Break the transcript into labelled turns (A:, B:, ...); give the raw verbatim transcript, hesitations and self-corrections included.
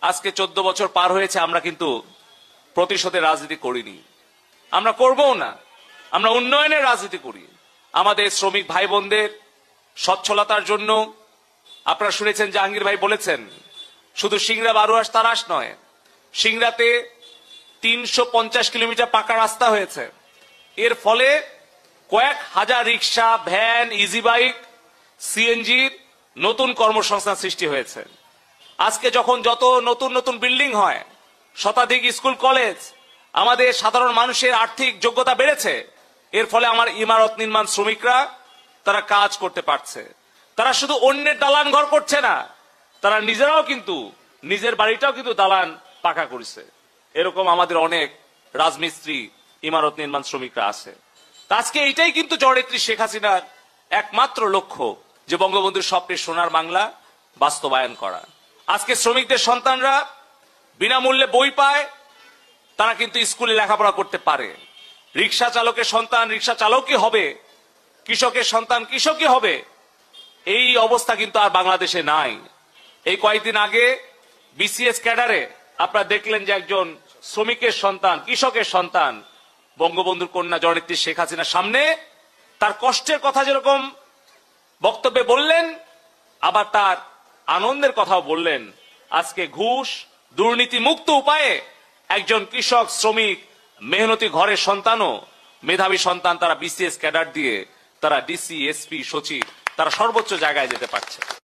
A: আজকে চোদ্দ বছর পার হয়েছে, আমরা কিন্তু প্রতিশোধের রাজনীতি করিনি, আমরা করবও না। আমরা উন্নয়নের রাজনীতি করি। আমাদের শ্রমিক ভাই বোনদের সচ্ছলতার জন্য আপনারা শুনেছেন জাহাঙ্গীর ভাই বলেছেন, শুধু সিংরা বারুয়াশ তারাস নয়, সিংরাতে তিনশো পঞ্চাশ কিলোমিটার পাকা রাস্তা হয়েছে। এর ফলে কয়েক হাজার রিক্সা, ভ্যান, ইজি বাইক, সিএনজির নতুন কর্মসংস্থান সৃষ্টি হয়েছে। আজকে যখন যত নতুন নতুন বিল্ডিং হয়, শতাধিক স্কুল কলেজ, আমাদের সাধারণ মানুষের আর্থিক যোগ্যতা বেড়েছে। এর ফলে আমার ইমারত নির্মাণ শ্রমিকরা তারা কাজ করতে পারছে। তারা শুধু অন্যের দালান ঘর করছে না, তারা নিজেরাও কিন্তু নিজের বাড়িটাও কিন্তু দালান পাকা করেছে। এরকম আমাদের অনেক রাজমিস্ত্রি, ইমারত নির্মাণ শ্রমিকরা আছে। আজকে এইটাই কিন্তু জননেত্রী শেখ হাসিনার একমাত্র লক্ষ্য, যে বঙ্গবন্ধুর স্বপ্নের সোনার বাংলা বাস্তবায়ন করা। আজকে শ্রমিকদের সন্তানরা বিনামূল্যে বই পায়, তারা কিন্তু স্কুলে লেখাপড়া করতে পারে। রিক্সা চালকের সন্তান রিক্সা চালকই হবে, কৃষকের সন্তান কৃষকই হবে। এই অবস্থা কিন্তু আর বাংলাদেশে নাই। এই কয়েকদিন আগে বিসিএস ক্যাডারে আপনারা দেখলেন যে একজন শ্রমিকের সন্তান, কৃষকের সন্তান বঙ্গবন্ধুর কন্যা জননেত্রী শেখ হাসিনার সামনে তার কষ্টের কথা যেরকম বক্তব্যে বললেন, আবার তার আনন্দের কথাও বললেন। আজকে ঘুষ দুর্নীতি মুক্ত উপায়ে একজন কৃষক, শ্রমিক, মেহনতি ঘরের সন্তানও, মেধাবী সন্তান, তারা বিসিএস ক্যাডার দিয়ে তারা ডিসি, এসপি, সচিব, তারা সর্বোচ্চ জায়গায় যেতে পারছে।